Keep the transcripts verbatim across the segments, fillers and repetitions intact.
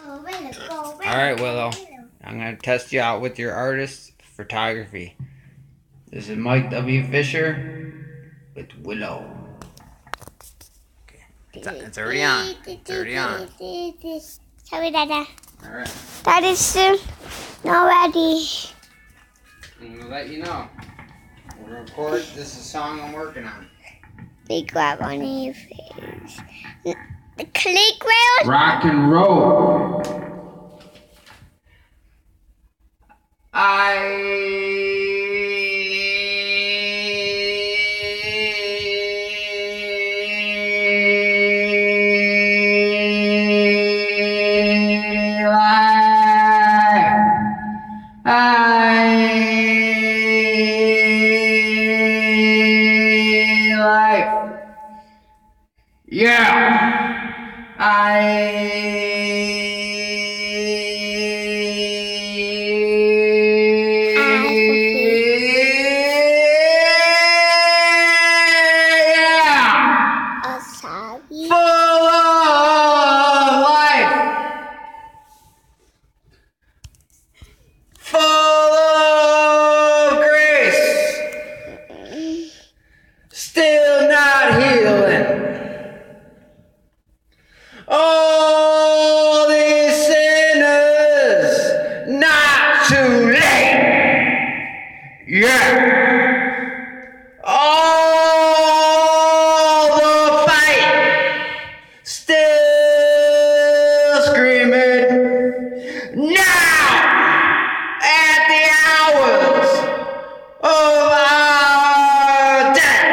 Alright, Willow. I'm going to test you out with your artist photography. This is Mike W. Fisher with Willow. Okay. It's, it's already on. It's already on. Sorry, Dada. Alright. That is uh, not ready. I'm going to let you know. We're going to record. This is a song I'm working on. Big grab on your face. The click wheel. Rock and roll. I Yeah, I yeah, oh, sorry. Full of life, full of grace, still not healing. All these sinners, not too late. Yeah. All the fight, still screaming. Now, at the hours of our death,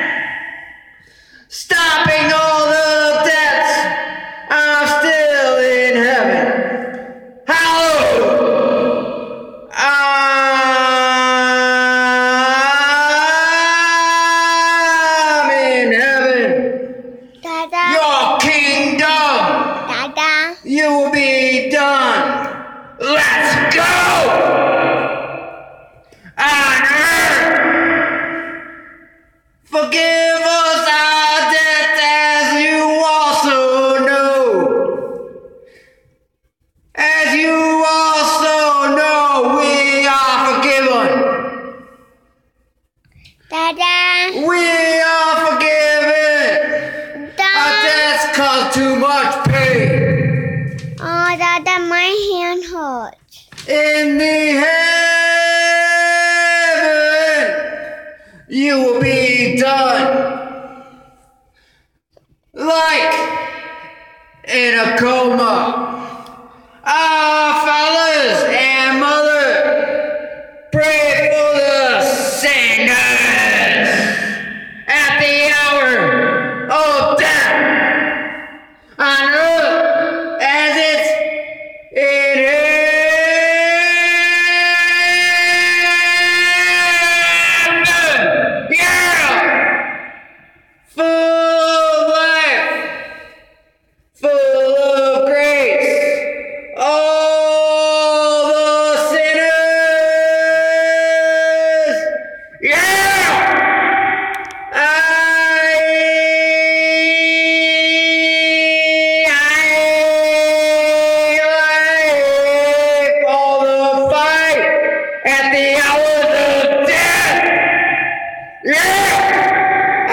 stopping all the deaths. I'm still in heaven. Hallelujah. I'm in heaven. Dada. Your kingdom. Dada. You will be done. Let's go. On earth. Forgive us our debts as you also know. As you also know, we are forgiven. Dada. We are forgiven. Dada. Our debts cause too much pain. Oh, Dada, my hand hurts. In the heaven, you will be done. Like in a coma. Our fathers and mother, pray for the sinners at the hour of death on earth as it's in heaven. Yeah! Full of life, full of grace. All the sinners, yeah! I, I, like all the fight at the hours of death, yeah! I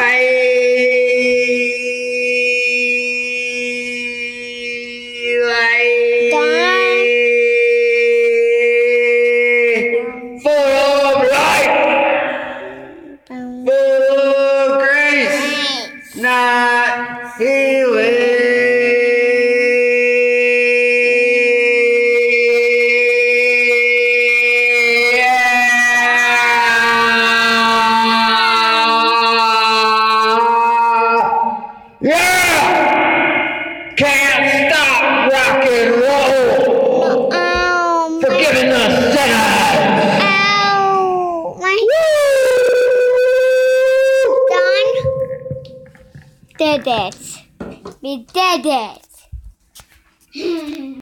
not healing. Yeah. Yeah. Can't stop rock and roll. Oh, Forgiving the sinners. Ow. My done. Did it. We did it.